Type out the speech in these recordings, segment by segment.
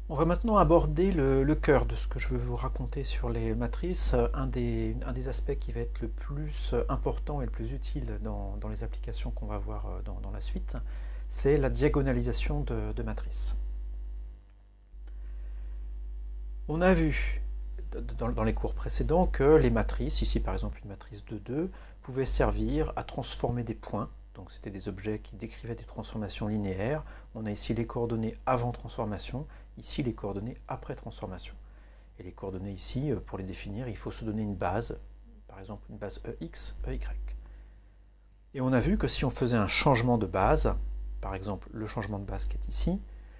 On va maintenant aborder le cœur de ce que je veux vous raconter sur les matrices. Un des aspects qui va être le plus important et le plus utile dans les applications qu'on va voir dans la suite, c'est la diagonalisation de matrices. On a vu dans les cours précédents que les matrices, ici par exemple une matrice de 2, pouvaient servir à transformer des points. Donc c'était des objets qui décrivaient des transformations linéaires. On a ici les coordonnées avant transformation, ici les coordonnées après transformation. Et les coordonnées ici, pour les définir, il faut se donner une base, par exemple une base EX, EY. Et on a vu que si on faisait un changement de base, par exemple le changement de base qui est ici,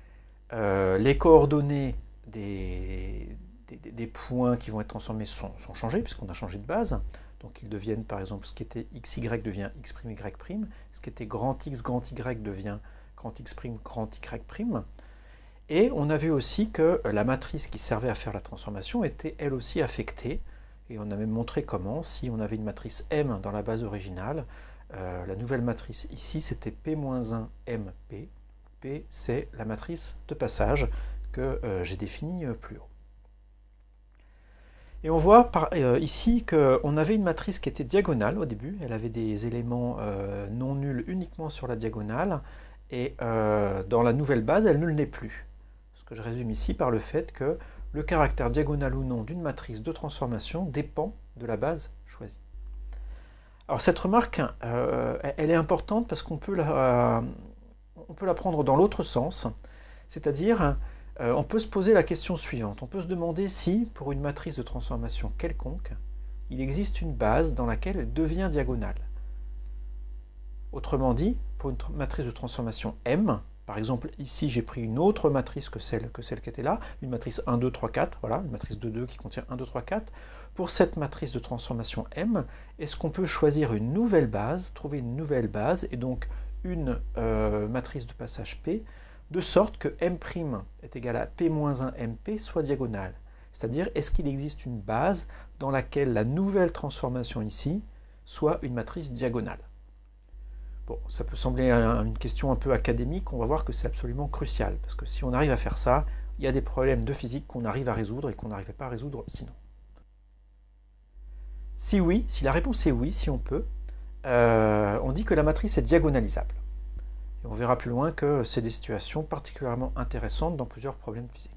les coordonnées des points qui vont être transformés sont changés, puisqu'on a changé de base. Donc ils deviennent, par exemple, ce qui était xy devient x'y', ce qui était grand X, grand Y devient grand X', grand Y'. Et on a vu aussi que la matrice qui servait à faire la transformation était elle aussi affectée. Et on a même montré comment, si on avait une matrice M dans la base originale, la nouvelle matrice ici, c'était P-1MP. P, c'est la matrice de passage que j'ai définie plus haut. Et on voit ici qu'on avait une matrice qui était diagonale au début, elle avait des éléments non nuls uniquement sur la diagonale, et dans la nouvelle base, elle ne l'est plus. Ce que je résume ici par le fait que le caractère diagonal ou non d'une matrice de transformation dépend de la base choisie. Alors cette remarque, elle est importante parce qu'on peut la prendre dans l'autre sens, c'est-à-dire on peut se poser la question suivante. On peut se demander si, pour une matrice de transformation quelconque, il existe une base dans laquelle elle devient diagonale. Autrement dit, pour une matrice de transformation M, par exemple, ici j'ai pris une autre matrice que celle qui était là, une matrice 1, 2, 3, 4, voilà, une matrice de 2 qui contient 1, 2, 3, 4. Pour cette matrice de transformation M, est-ce qu'on peut choisir une nouvelle base, trouver une nouvelle base, et donc une matrice de passage P, de sorte que M' est égal à P-1MP soit diagonale. C'est-à-dire, est-ce qu'il existe une base dans laquelle la nouvelle transformation ici soit une matrice diagonale? Bon, ça peut sembler une question un peu académique, on va voir que c'est absolument crucial, parce que si on arrive à faire ça, il y a des problèmes de physique qu'on arrive à résoudre et qu'on n'arrivait pas à résoudre sinon. Si oui, si la réponse est oui, si on peut, on dit que la matrice est diagonalisable. Et on verra plus loin que c'est des situations particulièrement intéressantes dans plusieurs problèmes physiques.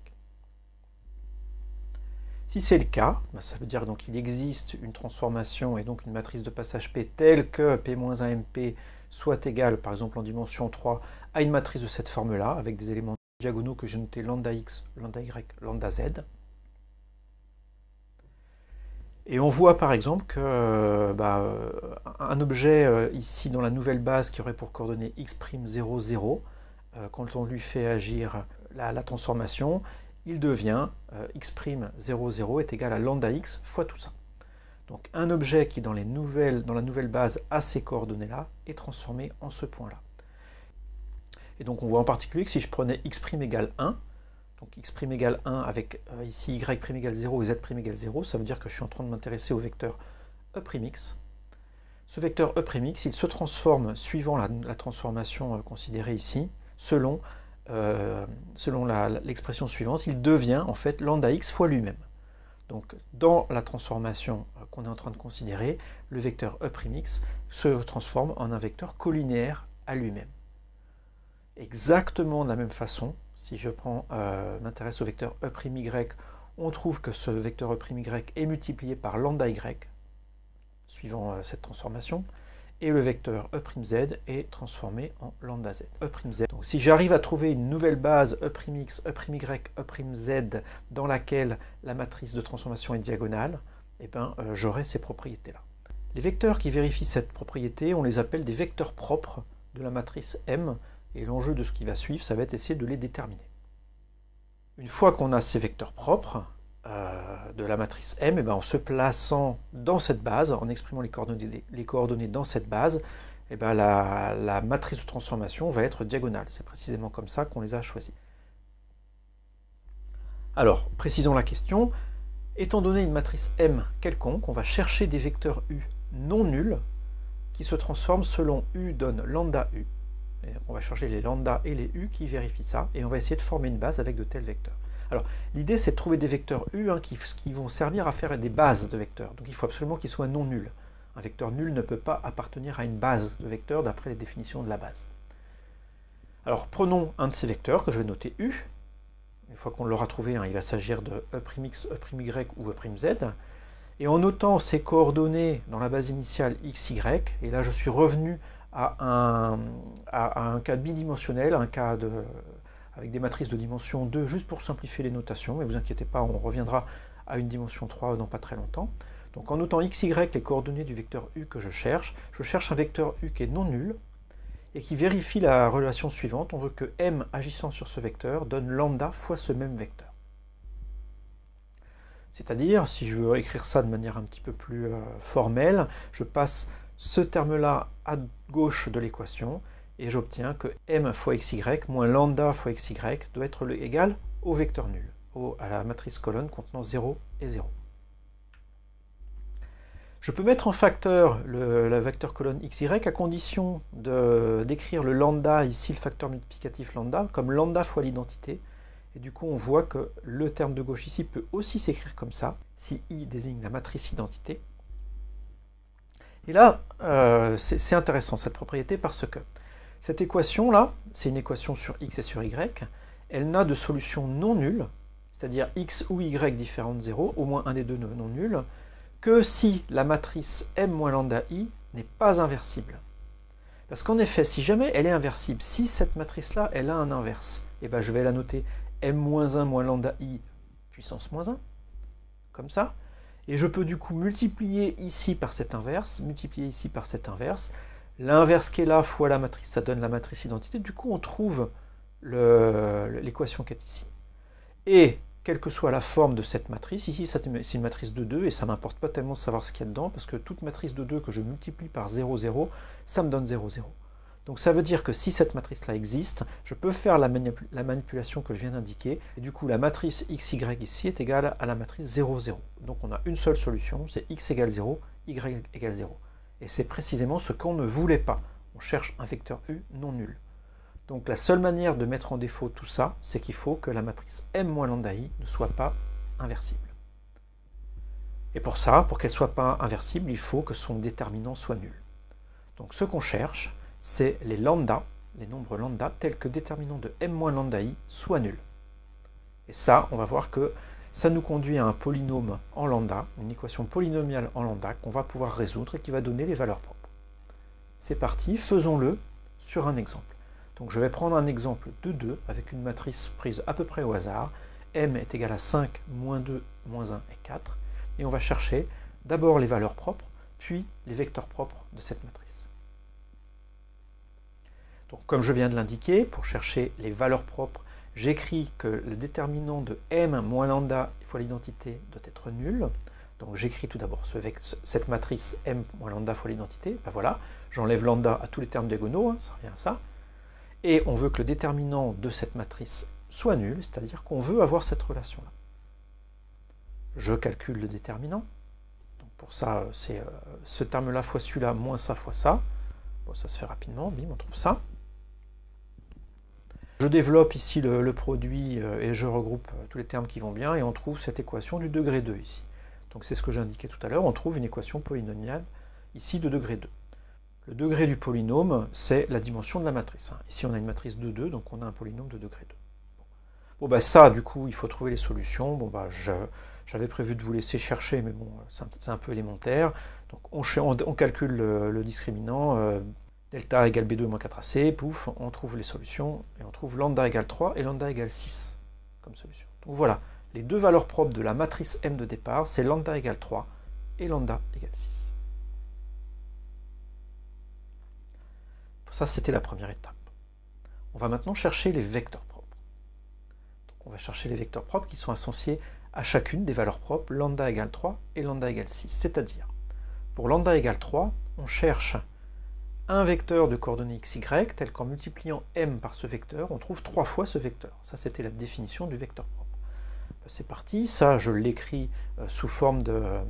Si c'est le cas, ça veut dire qu'il existe une transformation et donc une matrice de passage P telle que P-1MP soit égale, par exemple en dimension 3, à une matrice de cette forme-là, avec des éléments diagonaux que j'ai notés lambda x, lambda y, lambda z. Et on voit par exemple que un objet ici dans la nouvelle base qui aurait pour coordonnée x'0, 0, quand on lui fait agir la transformation, il devient x'0, 0 est égal à lambda x fois tout ça. Donc un objet qui dans la nouvelle base a ces coordonnées-là est transformé en ce point-là. Et donc on voit en particulier que si je prenais x' égale 1, donc x' égale 1 avec ici y' égale 0 et z' égale 0, ça veut dire que je suis en train de m'intéresser au vecteur E'x. Ce vecteur E'x, il se transforme suivant la transformation considérée ici, selon l'expression suivante, il devient en fait lambda x fois lui-même. Donc dans la transformation qu'on est en train de considérer, le vecteur E'x se transforme en un vecteur collinéaire à lui-même. Exactement de la même façon, si je m'intéresse au vecteur E'y, on trouve que ce vecteur E'y est multiplié par lambda y, suivant cette transformation, et le vecteur E'z est transformé en lambda z. E'z. Donc si j'arrive à trouver une nouvelle base E'x, E'y, E'z dans laquelle la matrice de transformation est diagonale, j'aurai ces propriétés-là. Les vecteurs qui vérifient cette propriété, on les appelle des vecteurs propres de la matrice M, et l'enjeu de ce qui va suivre, ça va être essayer de les déterminer. Une fois qu'on a ces vecteurs propres de la matrice M, en se plaçant dans cette base, en exprimant les coordonnées dans cette base, la matrice de transformation va être diagonale. C'est précisément comme ça qu'on les a choisis. Alors, précisons la question. Étant donné une matrice M quelconque, on va chercher des vecteurs U non nuls qui se transforment selon U donne lambda U. Et on va chercher les lambda et les U qui vérifient ça, et on va essayer de former une base avec de tels vecteurs. Alors, l'idée, c'est de trouver des vecteurs U qui vont servir à faire des bases de vecteurs. Donc, il faut absolument qu'ils soient non nuls. Un vecteur nul ne peut pas appartenir à une base de vecteurs d'après les définitions de la base. Alors, prenons un de ces vecteurs que je vais noter U. Une fois qu'on l'aura trouvé, il va s'agir de E'X, E'Y ou E'Z. Et en notant ces coordonnées dans la base initiale x, y, et là je suis revenu à un cas bidimensionnel, avec des matrices de dimension 2, juste pour simplifier les notations, mais ne vous inquiétez pas, on reviendra à une dimension 3 dans pas très longtemps. Donc en notant x, y, les coordonnées du vecteur u que je cherche un vecteur u qui est non nul, et qui vérifie la relation suivante. On veut que m agissant sur ce vecteur donne lambda fois ce même vecteur. C'est-à-dire, si je veux écrire ça de manière un petit peu plus formelle, je passe ce terme-là à gauche de l'équation, et j'obtiens que m fois xy moins lambda fois xy doit être égal au vecteur nul, à la matrice colonne contenant 0 et 0. Je peux mettre en facteur la vecteur colonne xy à condition d'écrire le lambda, ici le facteur multiplicatif lambda, comme lambda fois l'identité. Et du coup, on voit que le terme de gauche ici peut aussi s'écrire comme ça, si I désigne la matrice identité. Et là, c'est intéressant cette propriété parce que cette équation-là, c'est une équation sur x et sur y, elle n'a de solution non nulle, c'est-à-dire x ou y différent de 0, au moins un des deux non nul, que si la matrice m moins lambda i n'est pas inversible. Parce qu'en effet, si jamais elle est inversible, si cette matrice-là, elle a un inverse, et ben je vais la noter m-1 moins lambda i puissance moins 1, comme ça, et je peux du coup multiplier ici par cette inverse, multiplier ici par cette inverse, l'inverse qui est là fois la matrice, ça donne la matrice identité, du coup on trouve l'équation qui est ici. Et quelle que soit la forme de cette matrice, ici c'est une matrice de 2, et ça ne m'importe pas tellement de savoir ce qu'il y a dedans, parce que toute matrice de 2 que je multiplie par 0, 0, ça me donne 0, 0. Donc ça veut dire que si cette matrice-là existe, je peux faire la manipulation que je viens d'indiquer, et du coup la matrice xy ici est égale à la matrice 0, 0. Donc on a une seule solution, c'est x égale 0, y égale 0. Et c'est précisément ce qu'on ne voulait pas. On cherche un vecteur u non nul. Donc la seule manière de mettre en défaut tout ça, c'est qu'il faut que la matrice m moins lambda i ne soit pas inversible. Et pour ça, pour qu'elle ne soit pas inversible, il faut que son déterminant soit nul. Donc ce qu'on cherche, c'est les lambda, les nombres lambda, tels que déterminant de m moins lambda i soit nul. Et ça, on va voir que ça nous conduit à un polynôme en lambda, une équation polynomiale en lambda qu'on va pouvoir résoudre et qui va donner les valeurs propres. C'est parti, faisons-le sur un exemple. Donc je vais prendre un exemple de 2 avec une matrice prise à peu près au hasard. M est égal à 5, moins 2, moins 1 et 4. Et on va chercher d'abord les valeurs propres, puis les vecteurs propres de cette matrice. Donc comme je viens de l'indiquer, pour chercher les valeurs propres, j'écris que le déterminant de m moins lambda fois l'identité doit être nul. Donc j'écris tout d'abord cette matrice m moins lambda fois l'identité. Ben voilà, j'enlève lambda à tous les termes diagonaux, ça revient à ça. Et on veut que le déterminant de cette matrice soit nul, c'est-à-dire qu'on veut avoir cette relation-là. Je calcule le déterminant. Donc pour ça, c'est ce terme-là fois celui-là, moins ça fois ça. Bon, ça se fait rapidement, bim, on trouve ça. Je développe ici le produit et je regroupe tous les termes qui vont bien, et on trouve cette équation du degré 2 ici. Donc c'est ce que j'indiquais tout à l'heure, on trouve une équation polynomiale ici de degré 2. Le degré du polynôme, c'est la dimension de la matrice. Ici, on a une matrice de 2, donc on a un polynôme de degré 2. Bon, bah ça, du coup, il faut trouver les solutions. Bon, bah, j'avais prévu de vous laisser chercher, mais bon, c'est un peu élémentaire. Donc, on calcule le discriminant, delta égale B2 moins 4AC, pouf, on trouve les solutions, et on trouve lambda égale 3 et lambda égale 6 comme solution. Donc voilà, les deux valeurs propres de la matrice M de départ, c'est lambda égale 3 et lambda égale 6. Ça, c'était la première étape. On va maintenant chercher les vecteurs propres. Donc, on va chercher les vecteurs propres qui sont associés à chacune des valeurs propres, lambda égale 3 et lambda égale 6. C'est-à-dire, pour lambda égale 3, on cherche un vecteur de coordonnées xy, tel qu'en multipliant m par ce vecteur, on trouve 3 fois ce vecteur. Ça, c'était la définition du vecteur propre. C'est parti, ça je l'écris sous forme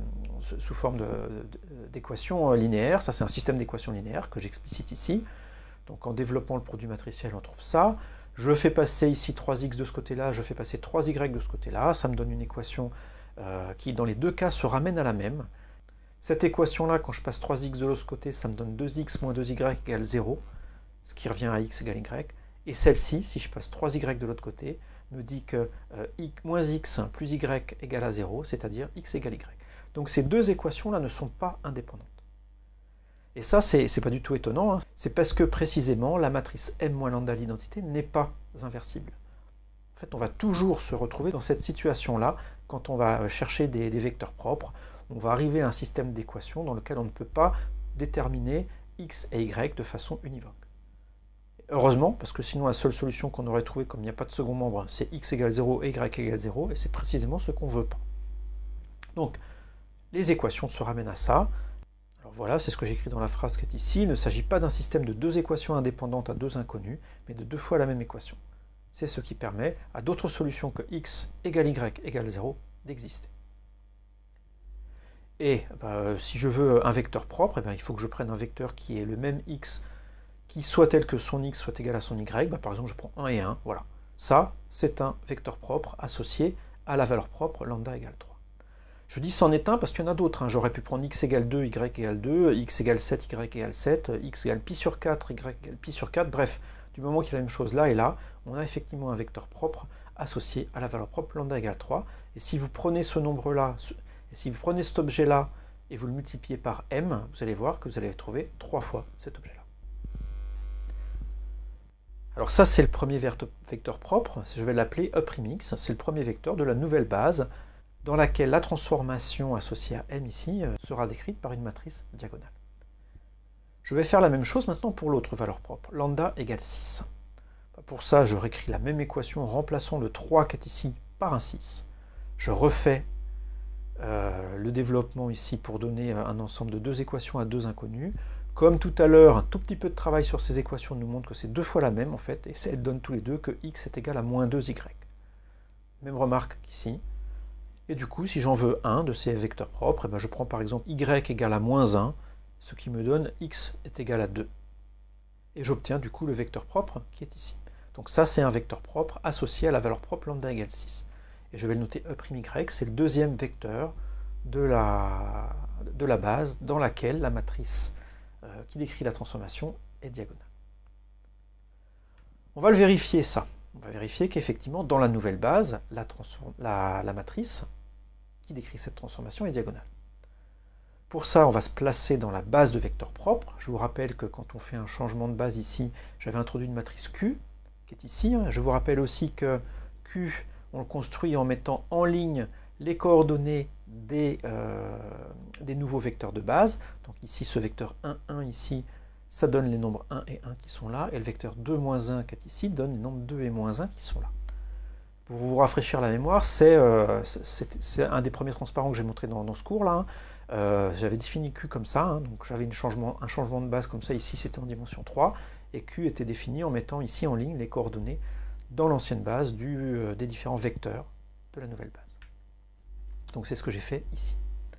d'équation linéaire. Ça, c'est un système d'équations linéaires que j'explicite ici. Donc en développant le produit matriciel, on trouve ça. Je fais passer ici 3x de ce côté-là, je fais passer 3y de ce côté-là. Ça me donne une équation qui, dans les deux cas, se ramène à la même. Cette équation-là, quand je passe 3x de l'autre côté, ça me donne 2x moins 2y égale 0, ce qui revient à x égale y. Et celle-ci, si je passe 3y de l'autre côté, me dit que moins x plus y égale à 0, c'est-à-dire x égale y. Donc ces deux équations-là ne sont pas indépendantes. Et ça, c'est pas du tout étonnant, hein. C'est parce que précisément, la matrice m moins lambda l'identité n'est pas inversible. En fait, on va toujours se retrouver dans cette situation-là, quand on va chercher des vecteurs propres, on va arriver à un système d'équations dans lequel on ne peut pas déterminer x et y de façon univoque. Heureusement, parce que sinon la seule solution qu'on aurait trouvée, comme il n'y a pas de second membre, c'est x égale 0 et y égale 0, et c'est précisément ce qu'on ne veut pas. Donc, les équations se ramènent à ça. Alors voilà, c'est ce que j'écris dans la phrase qui est ici. Il ne s'agit pas d'un système de deux équations indépendantes à deux inconnues, mais de deux fois la même équation. C'est ce qui permet à d'autres solutions que x égale y égale 0 d'exister. Et si je veux un vecteur propre, il faut que je prenne un vecteur qui est le même x, qui soit tel que son x soit égal à son y. Par exemple, je prends 1 et 1. Voilà. Ça, c'est un vecteur propre associé à la valeur propre lambda égale 3. Je dis c'en est un parce qu'il y en a d'autres. J'aurais pu prendre x égale 2, y égale 2, x égale 7, y égale 7, x égale pi sur 4, y égale pi sur 4. Bref, du moment qu'il y a la même chose là et là, on a effectivement un vecteur propre associé à la valeur propre lambda égale 3. Et si vous prenez ce nombre-là, et si vous prenez cet objet-là et vous le multipliez par m, vous allez voir que vous allez trouver 3 fois cet objet-là. Alors ça, c'est le premier vecteur propre, je vais l'appeler E'X, c'est le premier vecteur de la nouvelle base dans laquelle la transformation associée à m ici sera décrite par une matrice diagonale. Je vais faire la même chose maintenant pour l'autre valeur propre, lambda égale 6. Pour ça, je réécris la même équation en remplaçant le 3 qui est ici par un 6. Je refais le développement ici pour donner un ensemble de deux équations à deux inconnues. Comme tout à l'heure, un tout petit peu de travail sur ces équations nous montre que c'est deux fois la même en fait, et elles donnent tous les deux que x est égal à moins 2y. Même remarque qu'ici. Et du coup, si j'en veux un de ces vecteurs propres, je prends par exemple y égale à moins 1, ce qui me donne x est égal à 2. Et j'obtiens du coup le vecteur propre qui est ici. Donc ça, c'est un vecteur propre associé à la valeur propre lambda égale 6. Et je vais le noter E'Y, c'est le deuxième vecteur de la base dans laquelle la matrice qui décrit la transformation est diagonale. On va le vérifier ça. On va vérifier qu'effectivement, dans la nouvelle base, la matrice qui décrit cette transformation est diagonale. Pour ça, on va se placer dans la base de vecteurs propres. Je vous rappelle que quand on fait un changement de base ici, j'avais introduit une matrice Q, qui est ici. Je vous rappelle aussi que Q, on le construit en mettant en ligne les coordonnées des nouveaux vecteurs de base. Donc ici, ce vecteur 1, 1 ici, ça donne les nombres 1 et 1 qui sont là, et le vecteur 2, moins 1 qui est ici donne les nombres 2 et moins 1 qui sont là. Pour vous rafraîchir la mémoire, c'est un des premiers transparents que j'ai montré dans ce cours-là. J'avais défini Q comme ça, donc j'avais un changement de base comme ça, ici c'était en dimension 3, et Q était défini en mettant ici en ligne les coordonnées dans l'ancienne base des différents vecteurs de la nouvelle base. Donc c'est ce que j'ai fait ici.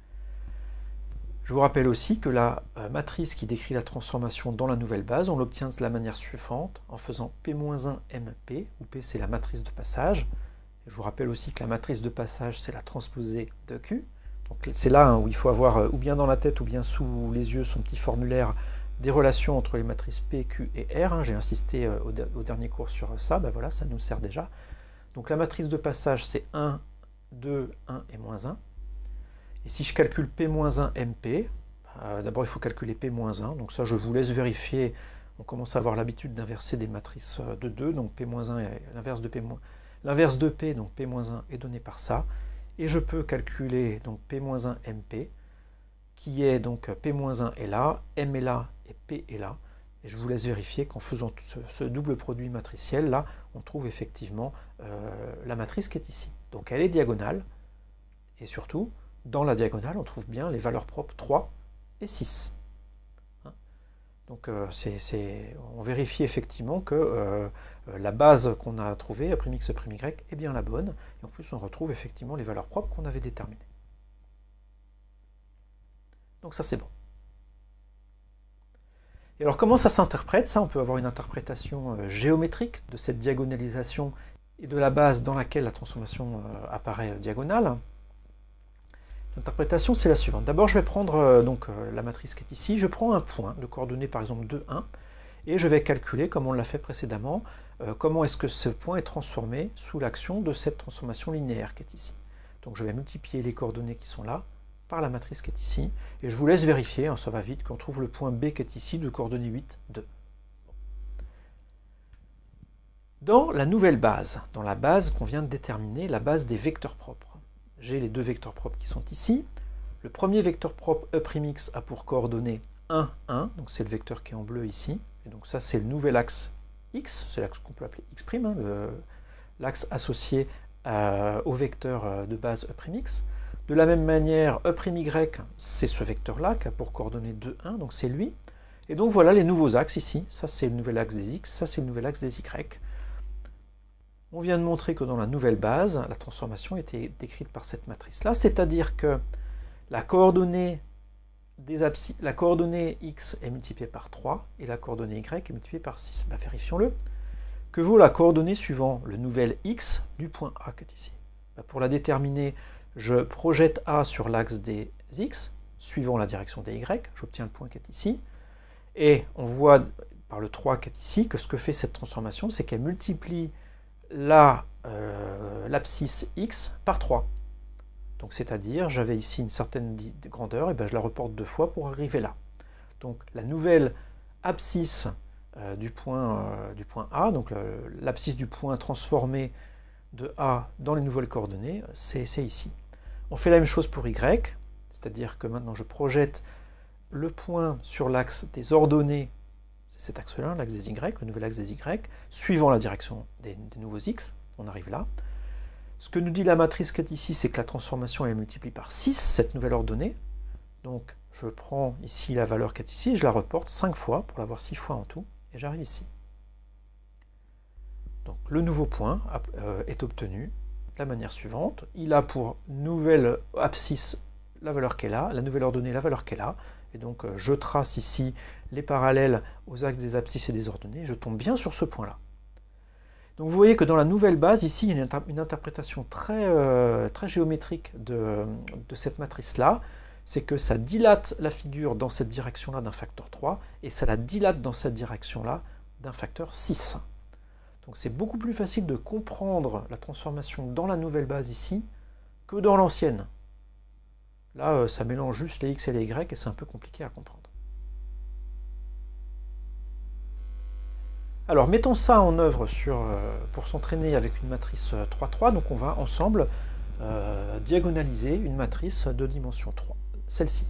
Je vous rappelle aussi que la matrice qui décrit la transformation dans la nouvelle base, on l'obtient de la manière suivante, en faisant P-1 MP, où P c'est la matrice de passage. Je vous rappelle aussi que la matrice de passage, c'est la transposée de Q. Donc c'est là où il faut avoir, ou bien dans la tête, ou bien sous les yeux, son petit formulaire des relations entre les matrices P, Q et R. J'ai insisté au dernier cours sur ça, voilà, ça nous sert déjà. Donc la matrice de passage, c'est 1, 2, 1 et moins 1. Et si je calcule P-1 MP, d'abord il faut calculer P-1, donc ça je vous laisse vérifier. On commence à avoir l'habitude d'inverser des matrices de 2, donc P-1 est l'inverse de P-, l'inverse de P, donc P-1 est donné par ça. Et je peux calculer donc P-1 MP, qui est donc P-1 est là, M est là et P est là. Et je vous laisse vérifier qu'en faisant ce double produit matriciel, là, on trouve effectivement la matrice qui est ici. Donc elle est diagonale, et surtout, dans la diagonale, on trouve bien les valeurs propres 3 et 6. Donc on vérifie effectivement que la base qu'on a trouvée, I'X, I'Y, est bien la bonne. Et en plus, on retrouve effectivement les valeurs propres qu'on avait déterminées. Donc ça, c'est bon. Et alors comment ça s'interprète? Ça, on peut avoir une interprétation géométrique de cette diagonalisation et de la base dans laquelle la transformation apparaît diagonale. L'interprétation, c'est la suivante. D'abord, je vais prendre la matrice qui est ici. Je prends un point de coordonnées, par exemple 2, 1, et je vais calculer, comme on l'a fait précédemment, comment est-ce que ce point est transformé sous l'action de cette transformation linéaire qui est ici. Donc je vais multiplier les coordonnées qui sont là par la matrice qui est ici, et je vous laisse vérifier, hein, ça va vite, qu'on trouve le point B qui est ici, de coordonnées 8, 2. Dans la nouvelle base, dans la base qu'on vient de déterminer, la base des vecteurs propres, j'ai les deux vecteurs propres qui sont ici. Le premier vecteur propre E'X a pour coordonnées 1, 1, donc c'est le vecteur qui est en bleu ici, et donc ça c'est le nouvel axe X, c'est l'axe qu'on peut appeler X', hein, l'axe associé au vecteur de base E'X. De la même manière, E'Y, c'est ce vecteur-là qui a pour coordonnées 2, 1, donc c'est lui. Et donc voilà les nouveaux axes ici, ça c'est le nouvel axe des X, ça c'est le nouvel axe des Y. On vient de montrer que dans la nouvelle base, la transformation était décrite par cette matrice-là, c'est-à-dire que la coordonnée x est multipliée par 3 et la coordonnée y est multipliée par 6. Ben, vérifions-le. Que vaut la coordonnée suivant le nouvel x du point A qui est ici? Ben, pour la déterminer, je projette A sur l'axe des x, suivant la direction des y, j'obtiens le point qui est ici, et on voit par le 3 qui est ici que ce que fait cette transformation, c'est qu'elle multiplie l'abscisse x par 3. Donc c'est-à-dire, j'avais ici une certaine grandeur, et ben je la reporte 2 fois pour arriver là. Donc la nouvelle abscisse du point A, donc l'abscisse du point transformé de A dans les nouvelles coordonnées, c'est ici. On fait la même chose pour y, c'est-à-dire que maintenant je projette le point sur l'axe des ordonnées, c'est cet axe-là, l'axe des y, le nouvel axe des y, suivant la direction des nouveaux x, on arrive là. Ce que nous dit la matrice qui est ici, c'est que la transformation est multipliée par 6, cette nouvelle ordonnée. Donc je prends ici la valeur qui est ici, je la reporte 5 fois, pour l'avoir 6 fois en tout, et j'arrive ici. Donc le nouveau point est obtenu de la manière suivante. Il a pour nouvelle abscisse la valeur qu'elle a, la nouvelle ordonnée la valeur qu'elle a, et donc je trace ici les parallèles aux axes des abscisses et des ordonnées, je tombe bien sur ce point-là. Donc vous voyez que dans la nouvelle base, ici, il y a une interprétation très géométrique de cette matrice-là, c'est que ça dilate la figure dans cette direction-là d'un facteur 3, et ça la dilate dans cette direction-là d'un facteur 6. Donc c'est beaucoup plus facile de comprendre la transformation dans la nouvelle base ici, que dans l'ancienne. Là, ça mélange juste les x et les y, et c'est un peu compliqué à comprendre. Alors, mettons ça en œuvre pour s'entraîner avec une matrice 3-3. Donc, on va ensemble diagonaliser une matrice de dimension 3, celle-ci.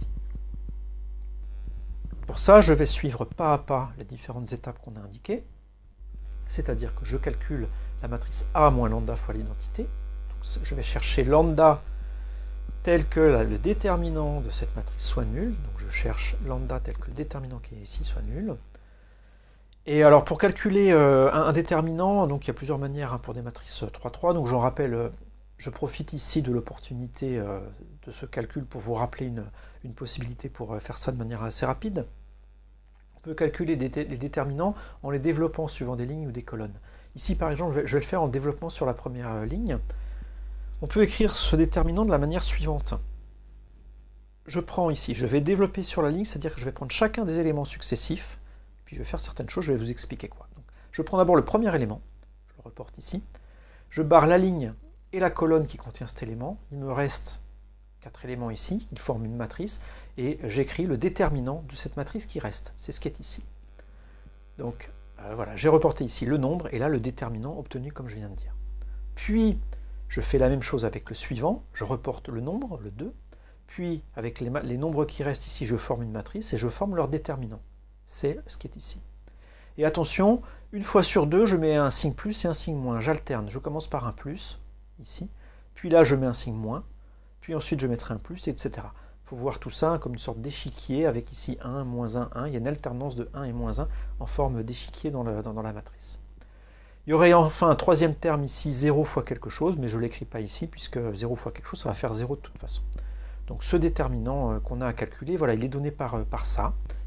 Pour ça, je vais suivre pas à pas les différentes étapes qu'on a indiquées. C'est-à-dire que je calcule la matrice A moins lambda fois l'identité. Je vais chercher lambda tel que le déterminant de cette matrice soit nul. Donc, je cherche lambda tel que le déterminant qui est ici soit nul. Et alors pour calculer un déterminant, donc il y a plusieurs manières pour des matrices 3-3, donc j'en rappelle, je profite ici de l'opportunité de ce calcul pour vous rappeler une possibilité pour faire ça de manière assez rapide. On peut calculer les déterminants en les développant suivant des lignes ou des colonnes. Ici par exemple, je vais le faire en développement sur la première ligne. On peut écrire ce déterminant de la manière suivante. Je prends ici, je vais développer sur la ligne, c'est-à-dire que je vais prendre chacun des éléments successifs, je vais faire certaines choses, je vais vous expliquer quoi. Donc, je prends d'abord le premier élément, je le reporte ici, je barre la ligne et la colonne qui contient cet élément, il me reste 4 éléments ici, qui forment une matrice, et j'écris le déterminant de cette matrice qui reste, c'est ce qui est ici. Donc voilà, j'ai reporté ici le nombre, et là le déterminant obtenu comme je viens de dire. Puis, je fais la même chose avec le suivant, je reporte le nombre, le 2, puis avec les nombres qui restent ici, je forme une matrice, et je forme leur déterminant. C'est ce qui est ici. Et attention, une fois sur deux, je mets un signe plus et un signe moins. J'alterne. Je commence par un plus, ici. Puis là, je mets un signe moins. Puis ensuite, je mettrai un plus, etc. Il faut voir tout ça comme une sorte d'échiquier avec ici 1, moins 1, 1. Il y a une alternance de 1 et moins 1 en forme d'échiquier dans la matrice. Il y aurait enfin un troisième terme ici, 0 fois quelque chose, mais je ne l'écris pas ici, puisque 0 fois quelque chose, ça va faire 0 de toute façon. Donc ce déterminant qu'on a à calculer, voilà, il est donné par ça.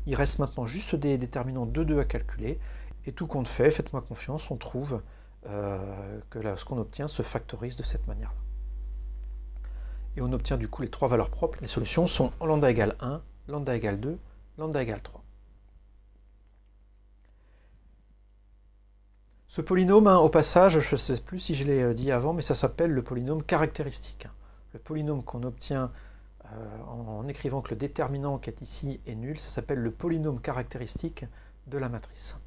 Il reste maintenant juste des déterminants 2,2 à calculer. Et tout compte fait, faites-moi confiance, on trouve que là, ce qu'on obtient se factorise de cette manière-là. Et on obtient du coup les trois valeurs propres. Les solutions sont lambda égale 1, lambda égale 2, lambda égale 3. Ce polynôme, au passage, je ne sais plus si je l'ai dit avant, mais ça s'appelle le polynôme caractéristique. Le polynôme qu'on obtient en écrivant que le déterminant qui est ici est nul, ça s'appelle le polynôme caractéristique de la matrice.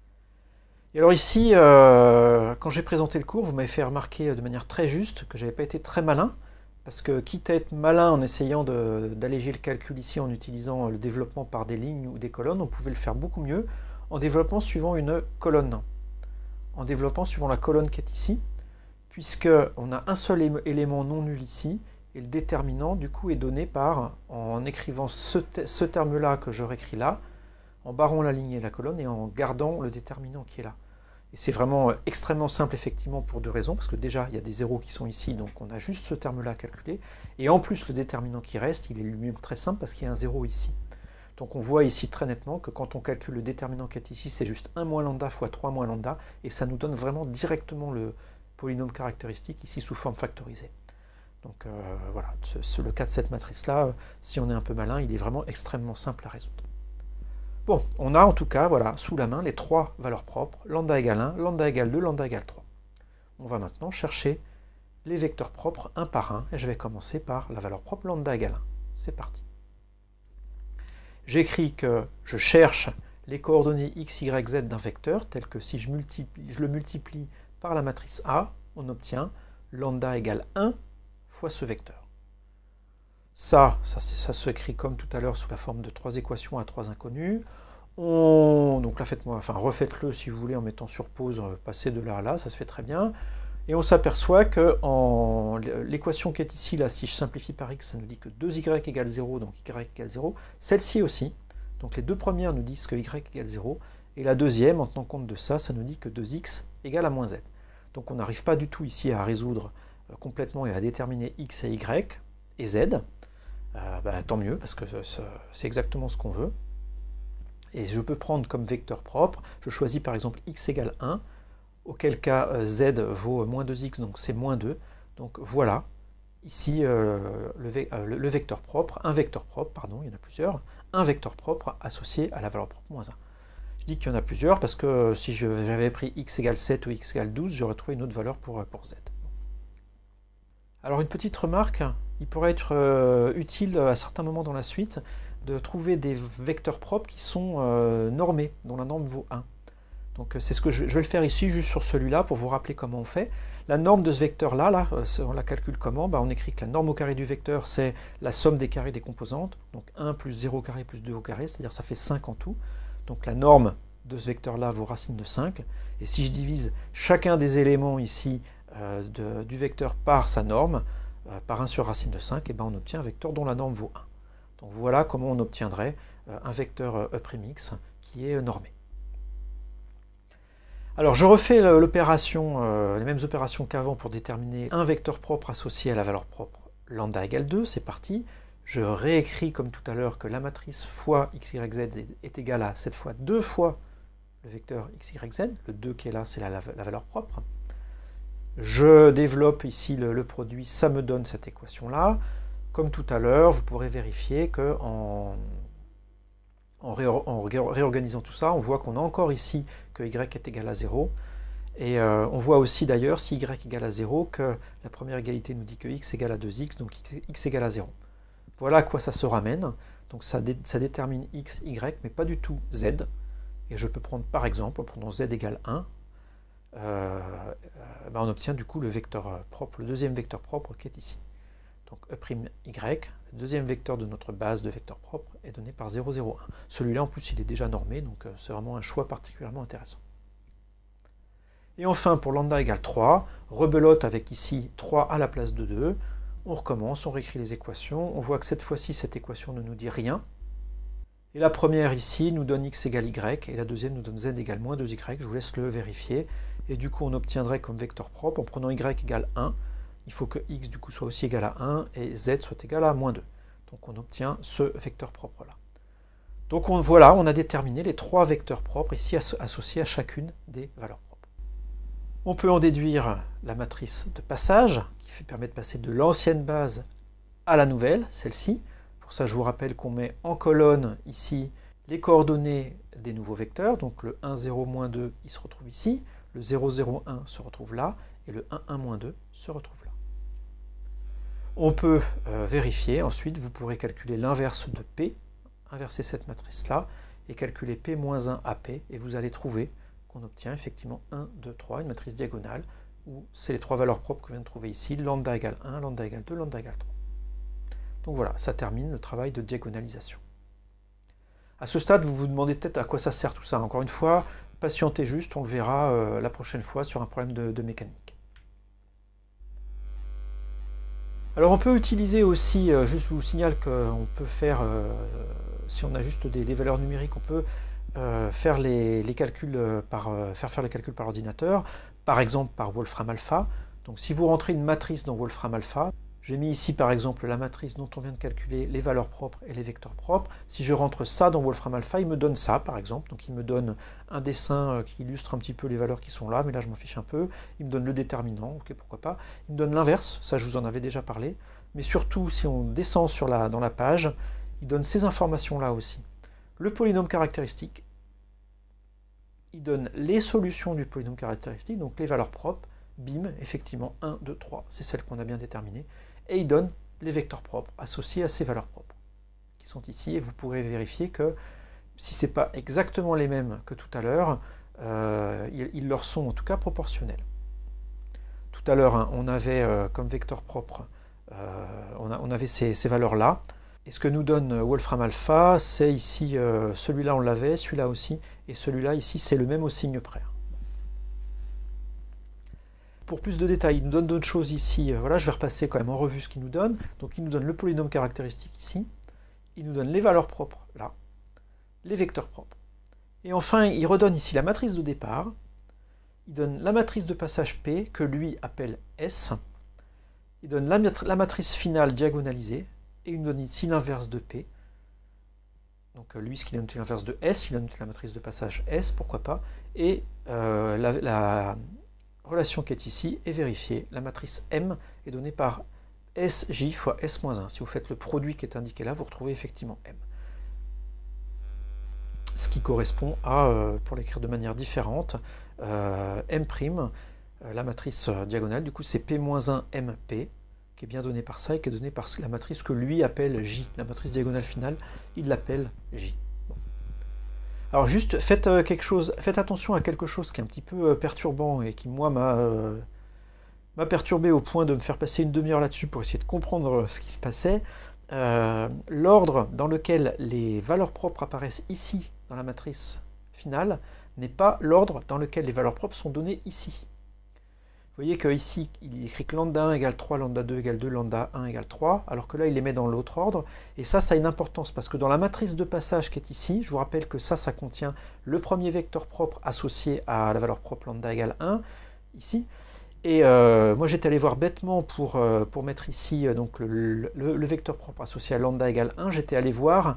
Et alors ici, quand j'ai présenté le cours, vous m'avez fait remarquer de manière très juste que je n'avais pas été très malin, parce que quitte à être malin en essayant d'alléger le calcul ici en utilisant le développement par des lignes ou des colonnes, on pouvait le faire beaucoup mieux en développant suivant une colonne. En développant suivant la colonne qui est ici, puisqu'on a un seul élément non nul ici, et le déterminant du coup est donné par, en écrivant ce terme-là que je réécris là, en barrant la ligne et la colonne, et en gardant le déterminant qui est là. Et c'est vraiment extrêmement simple effectivement pour deux raisons, parce que déjà il y a des zéros qui sont ici, donc on a juste ce terme-là à calculer, et en plus le déterminant qui reste, il est lui-même très simple parce qu'il y a un zéro ici. Donc on voit ici très nettement que quand on calcule le déterminant qui est ici, c'est juste 1 moins lambda fois 3 moins lambda, et ça nous donne vraiment directement le polynôme caractéristique ici sous forme factorisée. Donc voilà, le cas de cette matrice-là, si on est un peu malin, il est vraiment extrêmement simple à résoudre. Bon, on a en tout cas, voilà, sous la main les trois valeurs propres, lambda égale 1, lambda égale 2, lambda égale 3. On va maintenant chercher les vecteurs propres un par un, et je vais commencer par la valeur propre lambda égale 1. C'est parti. J'écris que je cherche les coordonnées x, y, z d'un vecteur, tel que si je le multiplie par la matrice A, on obtient lambda égale 1 fois ce vecteur. Ça s'écrit comme tout à l'heure sous la forme de trois équations à trois inconnus. Donc là, refaites-le si vous voulez en mettant sur pause, passer de là à là, ça se fait très bien. Et on s'aperçoit que l'équation qui est ici, là, si je simplifie par x, ça nous dit que 2y égale 0, donc y égale 0. Celle-ci aussi, donc les deux premières nous disent que y égale 0, et la deuxième, en tenant compte de ça, ça nous dit que 2x égale à moins z. Donc on n'arrive pas du tout ici à résoudre complètement et à déterminer x et y et z. Tant mieux, parce que c'est exactement ce qu'on veut. Et je peux prendre comme vecteur propre, je choisis par exemple x égale 1, auquel cas z vaut moins 2x, donc c'est moins 2. Donc voilà, ici le vecteur propre, un vecteur propre, pardon, il y en a plusieurs, un vecteur propre associé à la valeur propre moins 1. Je dis qu'il y en a plusieurs parce que si j'avais pris x égale 7 ou x égale 12, j'aurais trouvé une autre valeur pour z. Alors une petite remarque, il pourrait être utile à certains moments dans la suite de trouver des vecteurs propres qui sont normés, dont la norme vaut 1. Donc c'est ce que je vais le faire ici, juste sur celui-là, pour vous rappeler comment on fait. La norme de ce vecteur-là, on la calcule comment? On écrit que la norme au carré du vecteur, c'est la somme des carrés des composantes, donc 1 plus 0 au carré plus 2 au carré, c'est-à-dire ça fait 5 en tout. Donc la norme de ce vecteur-là vaut racine de 5. Et si je divise chacun des éléments ici du vecteur par sa norme, par 1 sur racine de 5, et on obtient un vecteur dont la norme vaut 1. Donc voilà comment on obtiendrait un vecteur E'X qui est normé. Alors je refais l'opération, les mêmes opérations qu'avant pour déterminer un vecteur propre associé à la valeur propre lambda égale 2, c'est parti. Je réécris comme tout à l'heure que la matrice fois x, y, z est égale à cette fois 2 fois le vecteur x, y, z. Le 2 qui est là, c'est la valeur propre. Je développe ici le produit, ça me donne cette équation-là. Comme tout à l'heure, vous pourrez vérifier qu'en réorganisant tout ça, on voit qu'on a encore ici que y est égal à 0. Et on voit aussi d'ailleurs, si y égale à 0, que la première égalité nous dit que x égale à 2x, donc x égale à 0. Voilà à quoi ça se ramène. Donc ça détermine x, y, mais pas du tout z. Et je peux prendre par exemple, en prenant z égale 1, on obtient du coup le vecteur propre, le deuxième vecteur propre qui est ici. Donc E'Y, le deuxième vecteur de notre base de vecteurs propres, est donné par 0, 0, 1. Celui-là en plus il est déjà normé, donc c'est vraiment un choix particulièrement intéressant. Et enfin pour lambda égale 3, rebelote avec ici 3 à la place de 2, on recommence, on réécrit les équations, on voit que cette fois-ci cette équation ne nous dit rien. Et la première ici nous donne x égale y, et la deuxième nous donne z égale moins 2y, je vous laisse le vérifier. Et du coup on obtiendrait comme vecteur propre, en prenant y égale 1, il faut que x du coup soit aussi égal à 1 et z soit égal à moins 2. Donc on obtient ce vecteur propre là. Donc voilà, on a déterminé les 3 vecteurs propres ici associés à chacune des valeurs propres. On peut en déduire la matrice de passage qui permet de passer de l'ancienne base à la nouvelle, celle-ci. Pour ça, je vous rappelle qu'on met en colonne ici les coordonnées des nouveaux vecteurs. Donc le 1, 0, moins 2, il se retrouve ici. Le 0, 0, 1 se retrouve là. Et le 1, 1, moins 2 se retrouve là. On peut vérifier. Ensuite, vous pourrez calculer l'inverse de P, inverser cette matrice-là, et calculer P moins 1 à P. Et vous allez trouver qu'on obtient effectivement 1, 2, 3, une matrice diagonale, où c'est les 3 valeurs propres que je viens de trouver ici. Lambda égale 1, lambda égale 2, lambda égale 3. Donc voilà, ça termine le travail de diagonalisation. À ce stade, vous vous demandez peut-être à quoi ça sert tout ça. Encore une fois, patientez juste, on le verra la prochaine fois sur un problème de mécanique. Alors on peut utiliser aussi, juste je vous signale qu'on peut faire, si on a juste des valeurs numériques, on peut faire les calculs faire les calculs par ordinateur, par exemple par Wolfram Alpha. Donc si vous rentrez une matrice dans Wolfram Alpha, j'ai mis ici par exemple la matrice dont on vient de calculer les valeurs propres et les vecteurs propres. Si je rentre ça dans Wolfram Alpha, il me donne ça par exemple. Donc il me donne un dessin qui illustre un petit peu les valeurs qui sont là, mais là je m'en fiche un peu. Il me donne le déterminant, ok, pourquoi pas. Il me donne l'inverse, ça je vous en avais déjà parlé. Mais surtout, si on descend dans la page, il donne ces informations-là aussi. Le polynôme caractéristique, il donne les solutions du polynôme caractéristique, donc les valeurs propres. Bim, effectivement, 1, 2, 3, c'est celle qu'on a bien déterminée. Et il donne les vecteurs propres associés à ces valeurs propres, qui sont ici. Et vous pourrez vérifier que si ce n'est pas exactement les mêmes que tout à l'heure, ils leur sont en tout cas proportionnels. Tout à l'heure, hein, on avait comme vecteur propre, on avait ces valeurs-là. Et ce que nous donne Wolfram Alpha, c'est ici, celui-là on l'avait, celui-là aussi, et celui-là ici, c'est le même au signe près. Pour plus de détails, il nous donne d'autres choses ici. Voilà, je vais repasser quand même en revue ce qu'il nous donne. Donc il nous donne le polynôme caractéristique ici. Il nous donne les valeurs propres là. Les vecteurs propres. Et enfin, il redonne ici la matrice de départ. Il donne la matrice de passage P, que lui appelle S. Il donne la matrice finale diagonalisée. Et il nous donne ici l'inverse de P. Donc lui, ce qu'il a noté l'inverse de S, il a noté la matrice de passage S, pourquoi pas. Et la relation qui est ici est vérifiée. La matrice M est donnée par Sj fois S-1. Si vous faites le produit qui est indiqué là, vous retrouvez effectivement M. Ce qui correspond à, pour l'écrire de manière différente, M', la matrice diagonale, du coup c'est P-1 MP, qui est bien donnée par ça et qui est donnée par la matrice que lui appelle J. La matrice diagonale finale, il l'appelle J. Alors juste, faites attention à quelque chose qui est un petit peu perturbant et qui, moi, m'a perturbé au point de me faire passer une demi-heure là-dessus pour essayer de comprendre ce qui se passait. L'ordre dans lequel les valeurs propres apparaissent ici, dans la matrice finale, n'est pas l'ordre dans lequel les valeurs propres sont données ici. Vous voyez qu'ici, il écrit que lambda 1 égale 3, lambda 2 égale 2, lambda 1 égale 3, alors que là, il les met dans l'autre ordre. Et ça a une importance, parce que dans la matrice de passage qui est ici, je vous rappelle que ça contient le premier vecteur propre associé à la valeur propre lambda égale 1, ici. Et moi, j'étais allé voir bêtement pour mettre ici donc le vecteur propre associé à lambda égale 1, j'étais allé voir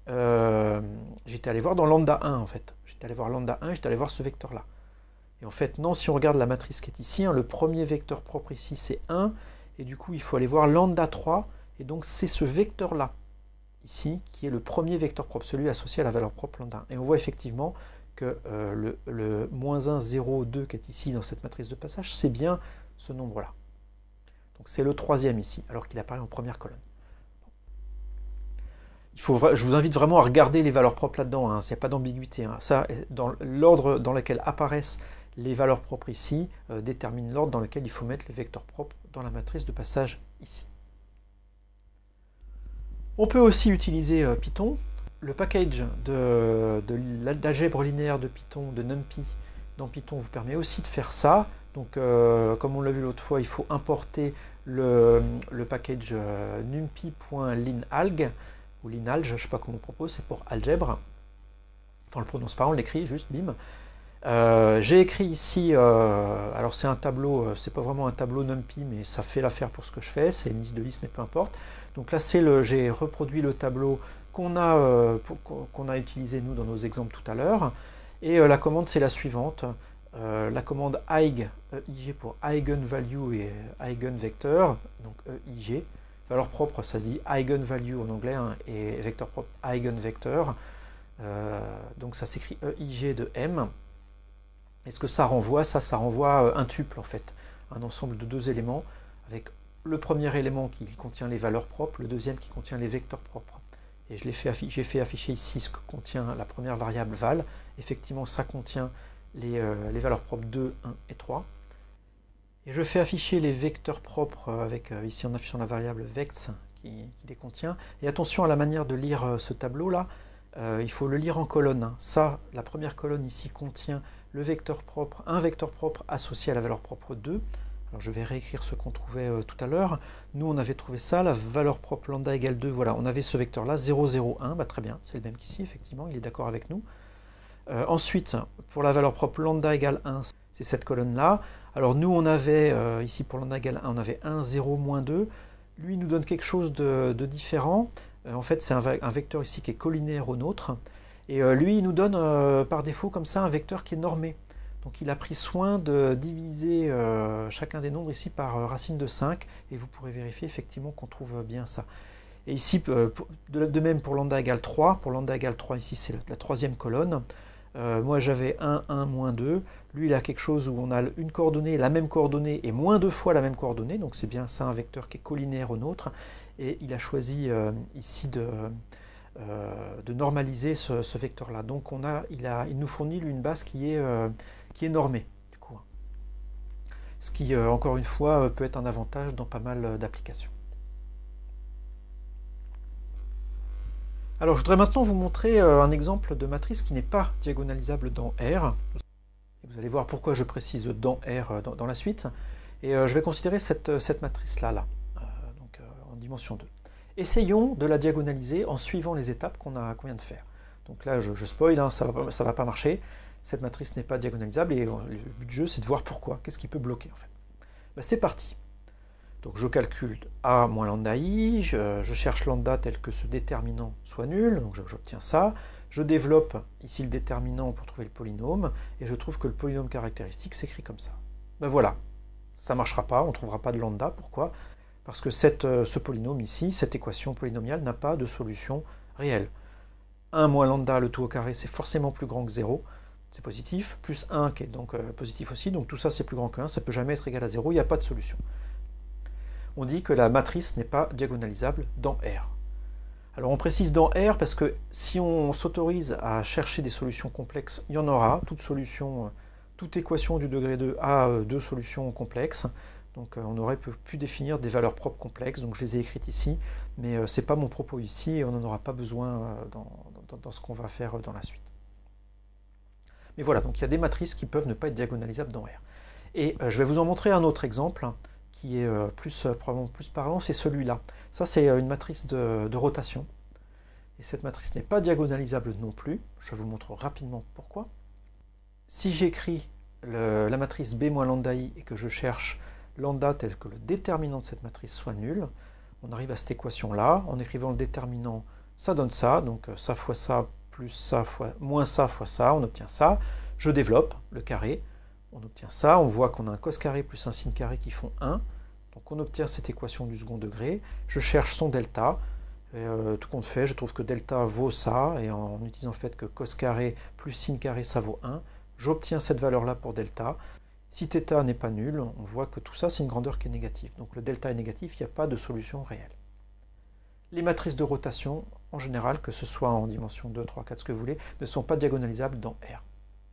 dans lambda 1, en fait. J'étais allé voir lambda 1, j'étais allé voir ce vecteur-là. Et en fait, non, si on regarde la matrice qui est ici, hein, le premier vecteur propre ici, c'est 1, et du coup, il faut aller voir lambda 3, et donc c'est ce vecteur-là, ici, qui est le premier vecteur propre, celui associé à la valeur propre lambda 1. Et on voit effectivement que le moins 1, 0, 2 qui est ici dans cette matrice de passage, c'est bien ce nombre-là. Donc c'est le troisième ici, alors qu'il apparaît en première colonne. Je vous invite vraiment à regarder les valeurs propres là-dedans, hein, il n'y a pas d'ambiguïté. Hein. Ça, dans l'ordre dans lequel apparaissent les valeurs propres ici, détermine l'ordre dans lequel il faut mettre les vecteurs propres dans la matrice de passage ici. On peut aussi utiliser Python. Le package d'algèbre linéaire de Python, de NumPy, dans Python vous permet aussi de faire ça. Donc, comme on l'a vu l'autre fois, il faut importer le package numpy.linalg, ou linalg, je ne sais pas comment on propose, c'est pour algèbre. Enfin, on ne le prononce pas, on l'écrit juste, bim. J'ai écrit ici, alors c'est un tableau, c'est pas vraiment un tableau NumPy, mais ça fait l'affaire pour ce que je fais, c'est une liste de listes, mais peu importe. Donc là, j'ai reproduit le tableau qu'on a utilisé nous dans nos exemples tout à l'heure. Et la commande c'est la suivante. La commande EIG, EIG pour Eigenvalue et Eigenvector, donc EIG. Valeur propre, ça se dit Eigenvalue en anglais, hein, et vecteur propre Eigenvector. Donc ça s'écrit EIG de M. Et ce que ça renvoie, ça renvoie un tuple en fait, un ensemble de deux éléments, avec le premier élément qui contient les valeurs propres, le deuxième qui contient les vecteurs propres. Et j'ai fait afficher ici ce que contient la première variable val. Effectivement, ça contient les valeurs propres 2, 1 et 3. Et je fais afficher les vecteurs propres avec ici en affichant la variable vex qui les contient. Et attention à la manière de lire ce tableau-là. Il faut le lire en colonne. Ça, la première colonne ici contient le vecteur propre, un vecteur propre associé à la valeur propre 2. Alors je vais réécrire ce qu'on trouvait tout à l'heure. Nous, on avait trouvé ça, la valeur propre lambda égale 2. Voilà, on avait ce vecteur-là, 0, 0, 1. Bah, très bien, c'est le même qu'ici, effectivement, il est d'accord avec nous. Ensuite, pour la valeur propre lambda égale 1, c'est cette colonne-là. Alors nous, on avait, ici pour lambda égale 1, on avait 1, 0, moins 2. Lui, il nous donne quelque chose de différent. En fait, c'est un vecteur ici qui est collinéaire au nôtre. Et lui, il nous donne par défaut comme ça un vecteur qui est normé. Donc il a pris soin de diviser chacun des nombres ici par racine de 5. Et vous pourrez vérifier effectivement qu'on trouve bien ça. Et ici, de même pour lambda égale 3. Pour lambda égale 3, ici, c'est la troisième colonne. Moi, j'avais 1, 1, moins 2. Lui, il a quelque chose où on a une coordonnée, la même coordonnée, et moins 2 fois la même coordonnée. Donc c'est bien ça, un vecteur qui est collinéaire au nôtre. Et il a choisi ici de normaliser ce vecteur-là. Donc il nous fournit une base qui est normée, du coup. Ce qui, encore une fois, peut être un avantage dans pas mal d'applications. Alors, je voudrais maintenant vous montrer un exemple de matrice qui n'est pas diagonalisable dans R. Vous allez voir pourquoi je précise dans R dans la suite. Et je vais considérer cette matrice-là, donc en dimension 2. Essayons de la diagonaliser en suivant les étapes qu'on vient de faire. Donc là, je spoil, hein, ça va pas marcher. Cette matrice n'est pas diagonalisable et le but du jeu, c'est de voir pourquoi. Qu'est-ce qui peut bloquer en fait. Ben, c'est parti. Donc je calcule A moins lambda I, je cherche lambda tel que ce déterminant soit nul, donc j'obtiens ça. Je développe ici le déterminant pour trouver le polynôme, et je trouve que le polynôme caractéristique s'écrit comme ça. Ben voilà, ça ne marchera pas, on ne trouvera pas de lambda. Pourquoi? Parce que ce polynôme ici, cette équation polynomiale, n'a pas de solution réelle. 1 moins lambda, le tout au carré, c'est forcément plus grand que 0, c'est positif, plus 1 qui est donc positif aussi, donc tout ça c'est plus grand que 1, ça ne peut jamais être égal à 0, il n'y a pas de solution. On dit que la matrice n'est pas diagonalisable dans R. Alors on précise dans R parce que si on s'autorise à chercher des solutions complexes, il y en aura. Toute équation du degré 2 a deux solutions complexes. Donc on aurait pu définir des valeurs propres complexes. Donc je les ai écrites ici, mais ce n'est pas mon propos ici et on n'en aura pas besoin dans ce qu'on va faire dans la suite. Mais voilà, donc il y a des matrices qui peuvent ne pas être diagonalisables dans R. Et je vais vous en montrer un autre exemple qui est probablement plus parlant, c'est celui-là. Ça, c'est une matrice de rotation. Et cette matrice n'est pas diagonalisable non plus. Je vous montre rapidement pourquoi. Si j'écris la matrice B moins lambda I et que je cherche lambda tel que le déterminant de cette matrice soit nul, on arrive à cette équation-là. En écrivant le déterminant, ça donne ça. Donc ça fois ça, plus ça, fois, moins ça fois ça, on obtient ça. Je développe le carré. On obtient ça, on voit qu'on a un cos carré plus un sin carré qui font 1. Donc on obtient cette équation du second degré. Je cherche son delta. Et, tout compte fait, je trouve que delta vaut ça. Et en utilisant le fait que cos carré plus sin carré, ça vaut 1, j'obtiens cette valeur-là pour delta. Si θ n'est pas nul, on voit que tout ça, c'est une grandeur qui est négative. Donc le delta est négatif, il n'y a pas de solution réelle. Les matrices de rotation, en général, que ce soit en dimension 2, 3, 4, ce que vous voulez, ne sont pas diagonalisables dans R.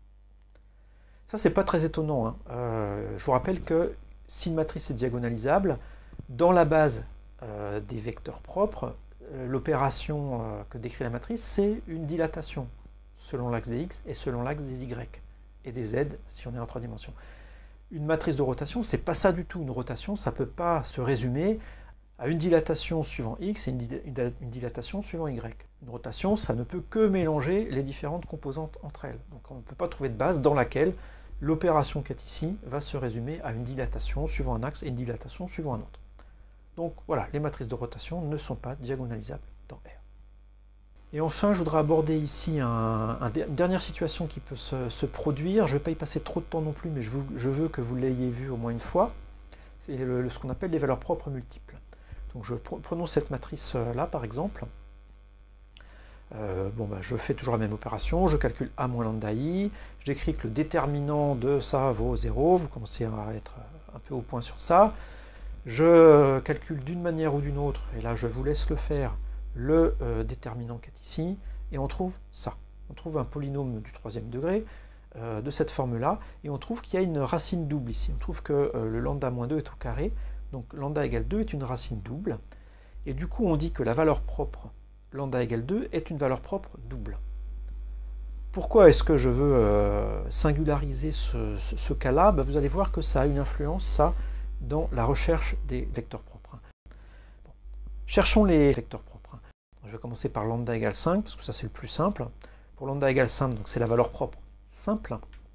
Ça, c'est pas très étonnant. Hein. Je vous rappelle que si une matrice est diagonalisable, dans la base des vecteurs propres, l'opération que décrit la matrice, c'est une dilatation selon l'axe des x et selon l'axe des y et des z si on est en 3 dimensions. Une matrice de rotation, c'est pas ça du tout. Une rotation, ça peut pas se résumer à une dilatation suivant x et une dilatation suivant y. Une rotation, ça ne peut que mélanger les différentes composantes entre elles. Donc on ne peut pas trouver de base dans laquelle l'opération qui est ici va se résumer à une dilatation suivant un axe et une dilatation suivant un autre. Donc voilà, les matrices de rotation ne sont pas diagonalisables dans R. Et enfin, je voudrais aborder ici une dernière situation qui peut se produire. Je ne vais pas y passer trop de temps non plus, mais je veux que vous l'ayez vu au moins une fois. C'est ce qu'on appelle les valeurs propres multiples. Donc prenons cette matrice-là, par exemple. Je fais toujours la même opération, je calcule A moins lambda I, j'écris que le déterminant de ça vaut 0, vous commencez à être un peu au point sur ça. Je calcule d'une manière ou d'une autre, et là je vous laisse le faire, le déterminant qui est ici, et on trouve ça. On trouve un polynôme du troisième degré de cette forme-là, et on trouve qu'il y a une racine double ici. On trouve que le lambda moins 2 est au carré, donc lambda égale 2 est une racine double, et du coup on dit que la valeur propre lambda égale 2 est une valeur propre double. Pourquoi est-ce que je veux singulariser ce cas-là? Vous allez voir que ça a une influence, ça, dans la recherche des vecteurs propres. Bon. Cherchons les vecteurs propres. Je vais commencer par lambda égale 5, parce que ça c'est le plus simple. Pour lambda égale 5, donc c'est la valeur propre simple.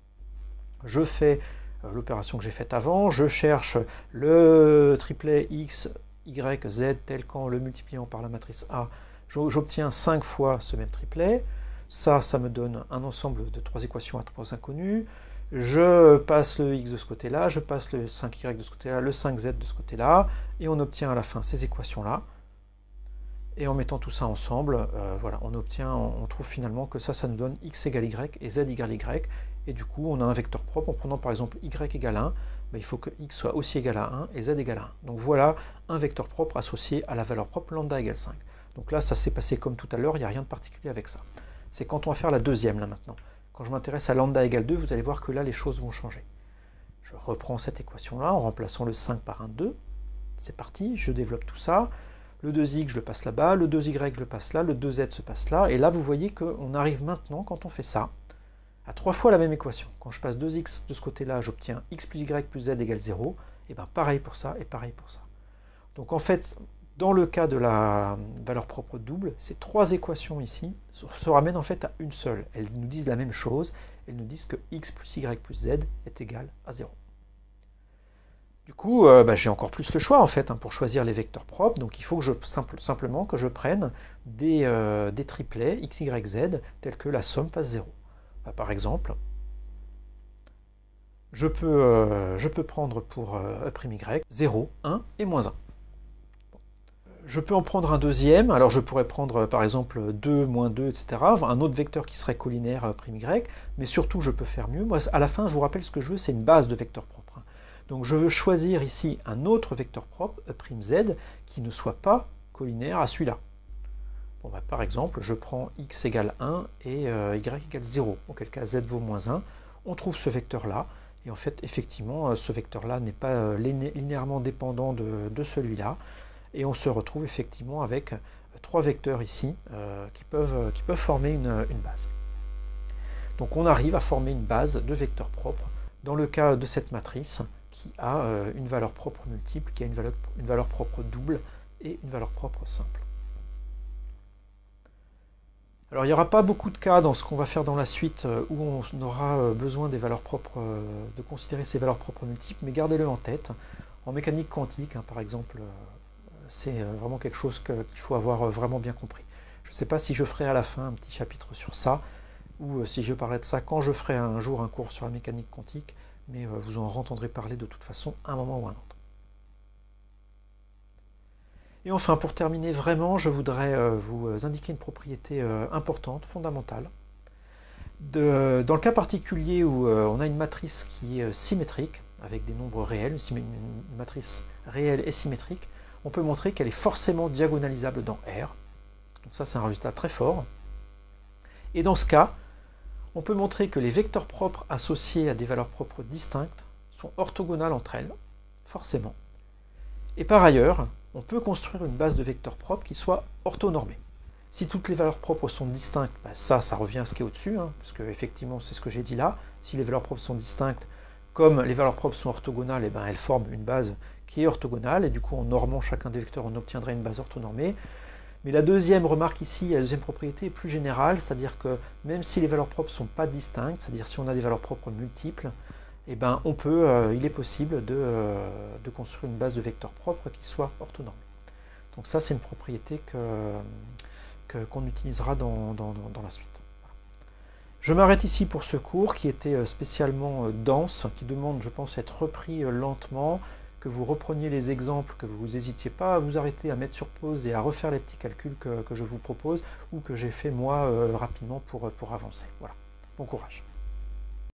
Je fais l'opération que j'ai faite avant, je cherche le triplet x, y, z, tel quand le multipliant par la matrice A, j'obtiens 5 fois ce même triplet. Ça me donne un ensemble de 3 équations à 3 inconnues. Je passe le x de ce côté-là, je passe le 5y de ce côté-là, le 5z de ce côté-là, et on obtient à la fin ces équations-là. Et en mettant tout ça ensemble, voilà, on trouve finalement que ça nous donne x égale y et z égale y. Et du coup, on a un vecteur propre. En prenant par exemple y égale 1, il faut que x soit aussi égal à 1 et z égale à 1. Donc voilà un vecteur propre associé à la valeur propre lambda égale 5. Donc là, ça s'est passé comme tout à l'heure, il n'y a rien de particulier avec ça. C'est quand on va faire la deuxième, là, maintenant. Quand je m'intéresse à lambda égale 2, vous allez voir que là, les choses vont changer. Je reprends cette équation-là en remplaçant le 5 par un 2. C'est parti, je développe tout ça. Le 2x, je le passe là-bas. Le 2y, je le passe là. Le 2z se passe là. Et là, vous voyez qu'on arrive maintenant, quand on fait ça, à 3 fois la même équation. Quand je passe 2x de ce côté-là, j'obtiens x plus y plus z égale 0. Et bien pareil pour ça et pareil pour ça. Donc en fait, dans le cas de la valeur propre double, ces 3 équations ici se ramènent en fait à une seule. Elles nous disent la même chose. Elles nous disent que x plus y plus z est égal à 0. Du coup, j'ai encore plus le choix en fait pour choisir les vecteurs propres. Donc il faut que simplement que je prenne des triplets x, y, z tels que la somme passe 0. Par exemple, je peux prendre pour e', 0, 1 et moins 1. Je peux en prendre un deuxième, alors je pourrais prendre par exemple 2, moins 2, etc. Un autre vecteur qui serait collinaire'y, mais surtout je peux faire mieux. Moi, à la fin, je vous rappelle ce que je veux, c'est une base de vecteurs propres. Donc je veux choisir ici un autre vecteur propre, e'z, qui ne soit pas collinaire à celui-là. Bon, par exemple, je prends x égale 1 et y égale 0, auquel cas z vaut moins 1. On trouve ce vecteur-là, et en fait, effectivement, ce vecteur-là n'est pas linéairement dépendant de celui-là. Et on se retrouve effectivement avec 3 vecteurs ici qui peuvent former une base. Donc on arrive à former une base de vecteurs propres dans le cas de cette matrice qui a une valeur propre multiple, qui a une valeur propre double et une valeur propre simple. Alors il n'y aura pas beaucoup de cas dans ce qu'on va faire dans la suite où on aura besoin des valeurs propres, de considérer ces valeurs propres multiples, mais gardez-le en tête. En mécanique quantique, par exemple, c'est vraiment quelque chose qu'il faut avoir vraiment bien compris. Je ne sais pas si je ferai à la fin un petit chapitre sur ça, ou si je parlerai de ça quand je ferai un jour un cours sur la mécanique quantique, mais vous en entendrez parler de toute façon à un moment ou à un autre. Et enfin, pour terminer vraiment, je voudrais vous indiquer une propriété importante, fondamentale. Dans le cas particulier où on a une matrice qui est symétrique, avec des nombres réels, une matrice réelle et symétrique, on peut montrer qu'elle est forcément diagonalisable dans R. Donc ça, c'est un résultat très fort. Et dans ce cas, on peut montrer que les vecteurs propres associés à des valeurs propres distinctes sont orthogonales entre elles, forcément. Et par ailleurs, on peut construire une base de vecteurs propres qui soit orthonormée. Si toutes les valeurs propres sont distinctes, ça revient à ce qui est au-dessus, parce que effectivement, c'est ce que j'ai dit là. Si les valeurs propres sont distinctes, comme les valeurs propres sont orthogonales, elles forment une base qui est orthogonale, et du coup, en normant chacun des vecteurs, on obtiendrait une base orthonormée. Mais la deuxième remarque ici, la deuxième propriété est plus générale, c'est-à-dire que même si les valeurs propres ne sont pas distinctes, c'est-à-dire si on a des valeurs propres multiples, il est possible de construire une base de vecteurs propres qui soit orthonormée. Donc ça, c'est une propriété que qu'on utilisera dans la suite. Je m'arrête ici pour ce cours qui était spécialement dense, qui demande, je pense, à être repris lentement, que vous repreniez les exemples, que vous n'hésitiez pas à vous arrêter, à mettre sur pause et à refaire les petits calculs que je vous propose ou que j'ai fait moi rapidement pour avancer. Voilà. Bon courage.